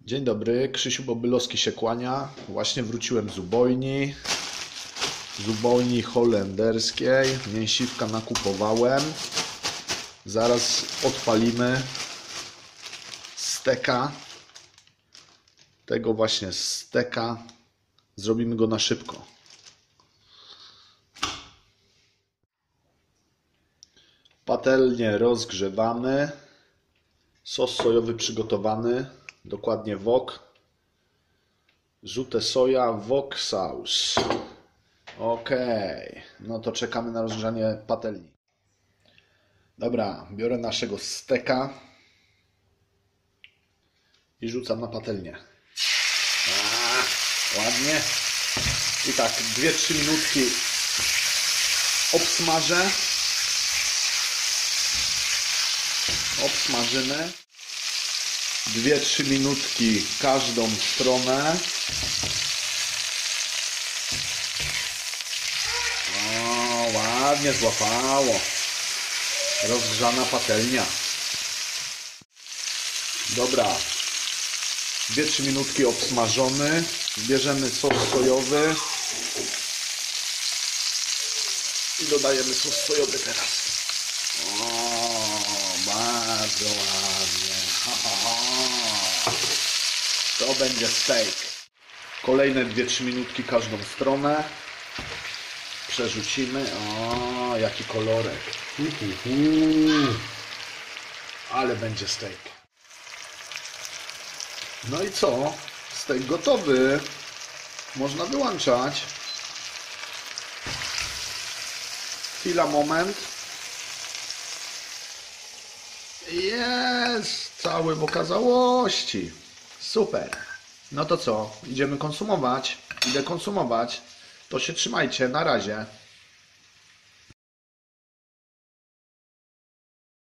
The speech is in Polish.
Dzień dobry, Krzysiu Bobylowski się kłania. Właśnie wróciłem z ubojni holenderskiej. Mięsiwka nakupowałem. Zaraz odpalimy steka. Tego właśnie steka. Zrobimy go na szybko. Patelnię rozgrzewamy. Sos sojowy przygotowany. Dokładnie wok. Żółte soja, wok sauce. Ok, no to czekamy na rozgrzanie patelni. Dobra, biorę naszego steka i rzucam na patelnię. Ładnie. I tak 2-3 minutki obsmażę. Obsmażymy. 2-3 minutki każdą stronę. O, ładnie złapało. Rozgrzana patelnia. Dobra. 2-3 minutki obsmażony. Bierzemy sos sojowy. I dodajemy sos sojowy teraz. O, bardzo ładnie. To będzie steak. Kolejne 2-3 minutki każdą stronę. Przerzucimy. O, jaki kolorek. Ale będzie steak. No i co? Steak gotowy. Można wyłączać. Chwila, moment. Jest! Cały w okazałości. Super. No to co? Idziemy konsumować. Idę konsumować. To się trzymajcie. Na razie.